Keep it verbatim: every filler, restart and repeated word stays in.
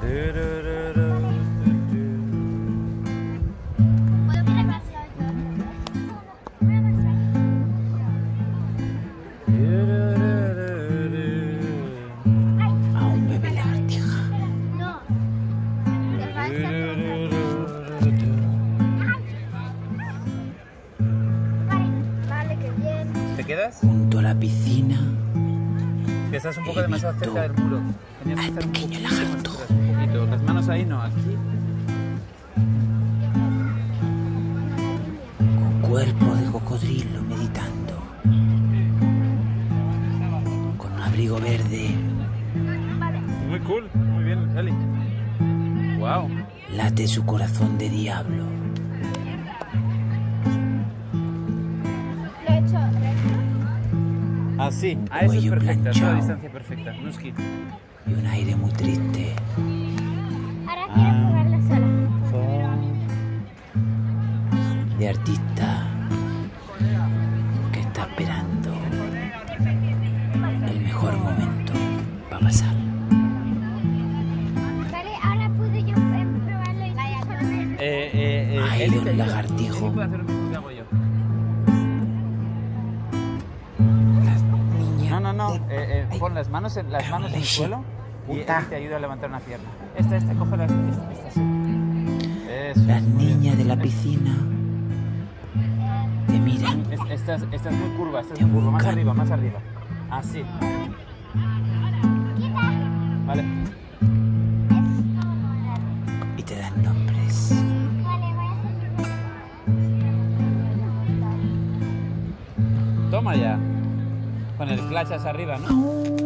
Aún bebe lagartija. No. Te falta Vale, vale, qué bien. ¿Te quedas? Junto a la piscina, Que estás un poco He demasiado visto cerca del muro. Tenías que al estar un pequeño poquito más lagarto. atrás, un poquito. Las manos ahí no, aquí. con cuerpo de cocodrilo meditando, con un abrigo verde, Muy cool, muy bien, Eli. Wow. late su corazón de diablo. Lo he hecho recto. Así, Un a eso es cuello perfecta, es la planchado. distancia perfecta. Nuski. Y un aire muy triste. Ahora quiero jugarla sola. De artista que está esperando el mejor momento para pasar. Vale, ahora puedo yo eh, probarlo y vaya a Eh, eh, eh, Ay, Eli don te ayuda. lagartijo. Eli puede hacer lo mismo que hago yo. No, no, no. Eh, eh, pon las manos en, las manos en el suelo y Eli te ayuda a levantar una pierna. Esta, esta, cógela. Esta, esta, sí. Eso. Las es, muy bien. niñas de la piscina te miran. Es- Esta, es- esta es muy curva, esta es Te muy curva. Más buscan. arriba, más arriba. Así. Vale. Y te dan nombres. Vale, voy a hacer. Toma ya. Con el flash hacia arriba, ¿no?